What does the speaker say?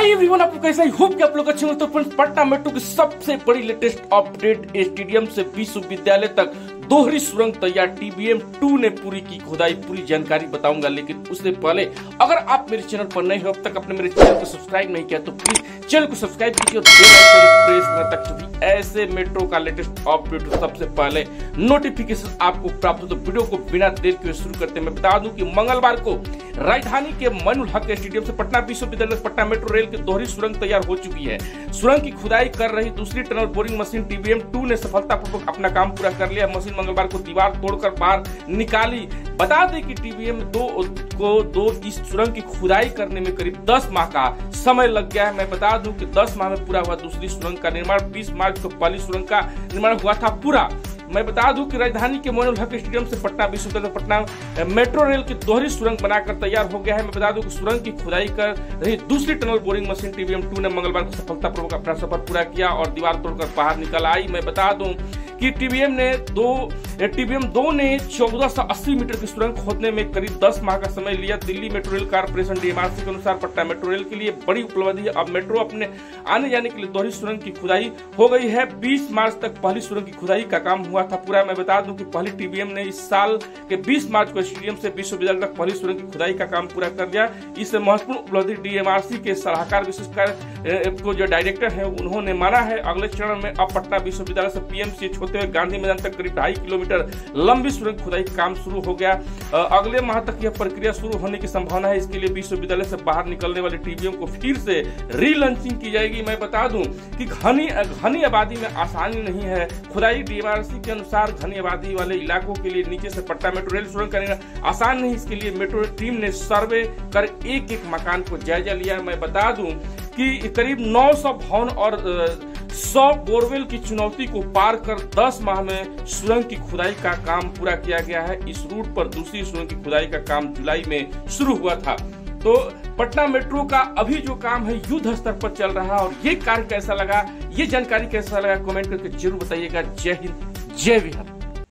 Hi everyone, आप लोग कैसे? आई होप कि आप लोग अच्छे हो। तो फ्रेंड्स, पटना मेट्रो की सबसे बड़ी लेटेस्ट अपडेट, स्टेडियम से विश्वविद्यालय तक दोहरी सुरंग तैयार। TBM 2 ने पूरी की खुदाई, पूरी जानकारी बताऊंगा। लेकिन उससे पहले अगर आप मेरे चैनल पर नए हो, अब तक आपने मेरे चैनल को सब्सक्राइब नहीं किया तो प्लीज चैनल को सब्सक्राइब कीजिए और बेल आइकन प्रेस करना ताकि ऐसे मेट्रो का लेटेस्ट अपडेट सबसे पहले नोटिफिकेशन आपको प्राप्त हो। तो वीडियो को बिना देर के शुरू करते हैं। मैं बता दूं कि मंगलवार को राजधानी के मोइनुल हक स्टेडियम से पटना विश्वविद्यालय पटना मेट्रो रेल की दोहरी सुरंग तैयार हो चुकी है। सुरंग की खुदाई कर रही दूसरी टनल बोरिंग मशीन TBM 2 ने सफलतापूर्वक अपना काम पूरा कर लिया। मशीन मंगलवार को दीवार तोड़कर बाहर निकाली। बता दें कि TBM 2 इस सुरंग की खुदाई करने में करीब 10 माह का समय लग गया है। मैं बता दूं कि 10 माह में पूरा हुआ दूसरी सुरंग का निर्माण। 20 मार्च को पहली सुरंग का निर्माण हुआ था पूरा। मैं बता दूं कि राजधानी के मोइनुल हक स्टेडियम से पटना विश्वविद्यालय पटना मेट्रो रेल की दोहरी सुरंग बनाकर तैयार हो गया है। मैं बता दूं कि सुरंग की खुदाई कर रही दूसरी टनल बोरिंग मशीन TBM 2 ने मंगलवार को सफलतापूर्वक अपना सफर पूरा किया और दीवार तोड़कर बाहर निकल आई। मैं बता दूं कि TBM 2 ने 1480 मीटर की सुरंग खोदने में करीब 10 माह का समय लिया। Delhi metro rail corporation DMRC के अनुसार पटना मेट्रो रेल के लिए बड़ी उपलब्धि है। अब मेट्रो अपने आने जाने के लिए दोहरी सुरंग की खुदाई हो गई है। 20 मार्च तक पहली सुरंग की खुदाई का काम हुआ था पूरा। मैं बता दूं कि पहली TBM ने इस साल के 20 मार्च को स्टेडियम से विश्वविद्यालय तक पहली सुरंग की खुदाई का काम पूरा कर दिया। इससे महत्वपूर्ण उपलब्धि DMRC के सलाहकार विशेष कार्य को जो डायरेक्टर है उन्होंने माना है। अगले चरण में अब पटना विश्वविद्यालय से PMCH होते हुए गांधी मैदान तक करीब 2.5 किलोमीटर लंबी सुरंग खुदाई काम शुरू हो गया। अगले माह तक यह प्रक्रिया शुरू होने की संभावना है। इसके लिए विश्वविद्यालय से बाहर निकलने वाले TBM को फिर से रीलॉन्चिंग की जाएगी। मैं बता दूं कि घनी आबादी में आसानी नहीं है खुदाई। DMRC के अनुसार घनी आबादी वाले इलाकों के लिए नीचे से पटना मेट्रो रेल सुरंग करना आसान नहीं। इसके लिए मेट्रो टीम ने सर्वे कर एक मकान को जायजा लिया। मैं बता दूं कि करीब 900 भवन और 100 बोरवेल की चुनौती को पार कर 10 माह में सुरंग की खुदाई का काम पूरा किया गया है। इस रूट पर दूसरी सुरंग की खुदाई का काम जुलाई में शुरू हुआ था। तो पटना मेट्रो का अभी जो काम है युद्ध स्तर पर चल रहा है। और ये कार्य कैसा लगा, ये जानकारी कैसा लगा, कमेंट करके जरूर बताइएगा। जय हिंद, जय बिहार।